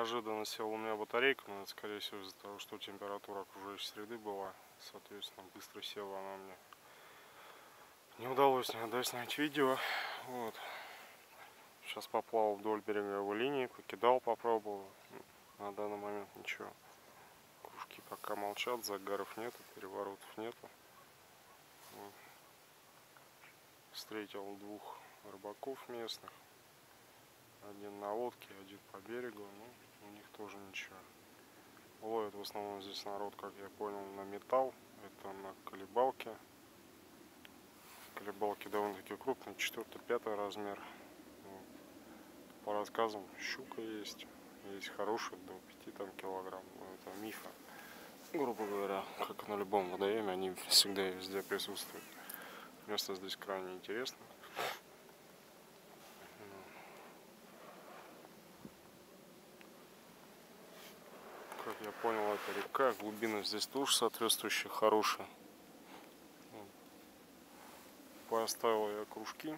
неожиданно села у меня батарейка, но это скорее всего из-за того, что температура окружающей среды была. Соответственно, быстро села она мне. Не удалось снять видео. Вот. Сейчас поплавал вдоль береговой линии, покидал, попробовал. На данный момент ничего. Кружки пока молчат, загаров нету, переворотов нету. Вот. Встретил двух рыбаков местных. Один на лодке, один по берегу. Ну, у них тоже ничего. Ловят в основном здесь народ, как я понял, на металл. Это на колебалке. Колебалки довольно-таки крупные, 4-5 размер. Вот. По рассказам, щука есть. Есть хорошие до 5 там, килограмм. Но это мифы. Грубо говоря, как на любом водоеме, они всегда и везде присутствуют. Место здесь крайне интересно. Как я понял, это река, глубина здесь тоже соответствующая, хорошая. Поставил я кружки,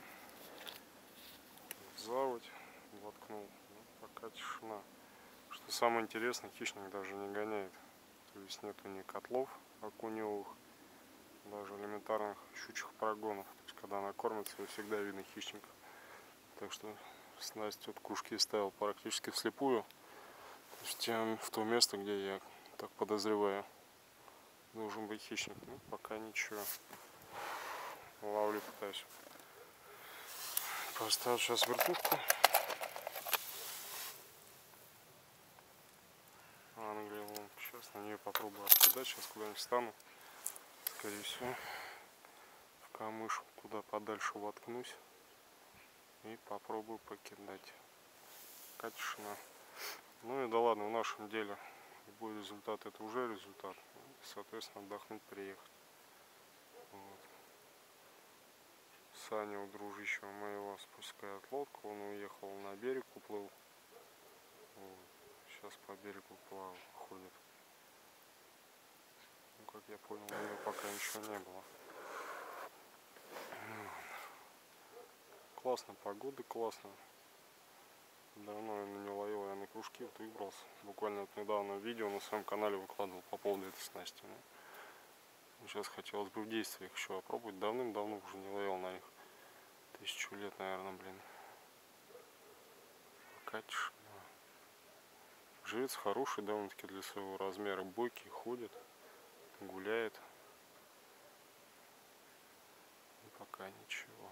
заводь воткнул, ну, пока тишина. Что самое интересное, хищник даже не гоняет. То есть нету ни котлов окуневых, даже элементарных щучьих прогонов. То есть когда она кормится, всегда видно хищника. Так что снасть вот кружки ставил практически вслепую. В то место, где я так подозреваю, должен быть хищник. Ну, пока ничего. Ловлю, пытаюсь. Поставил сейчас вертушку. Англия, сейчас на нее попробую откидать. Сейчас куда-нибудь встану. Скорее всего, в камыш туда подальше воткнусь. И попробую покидать. Пока тишина. Ну и да ладно, в нашем деле любой результат это уже результат. Соответственно, отдохнуть приехать. Вот. Саня у дружищего моего спускает лодку, он уехал на берег, уплыл. Вот. Сейчас по берегу плавал, ходит. Ну, как я понял, у него пока ничего не было. Классно, погода классная. Давно я не ловил, я на кружки вот выбрался. Буквально вот недавно видео на своем канале выкладывал по поводу этой снасти. Ну, сейчас хотелось бы в действиях еще попробовать. Давным-давно уже не ловил на них. 1000 лет, наверное, блин. Пока тишина. Живец хороший, довольно-таки для своего размера. Бойкий, ходит, гуляет. И пока ничего.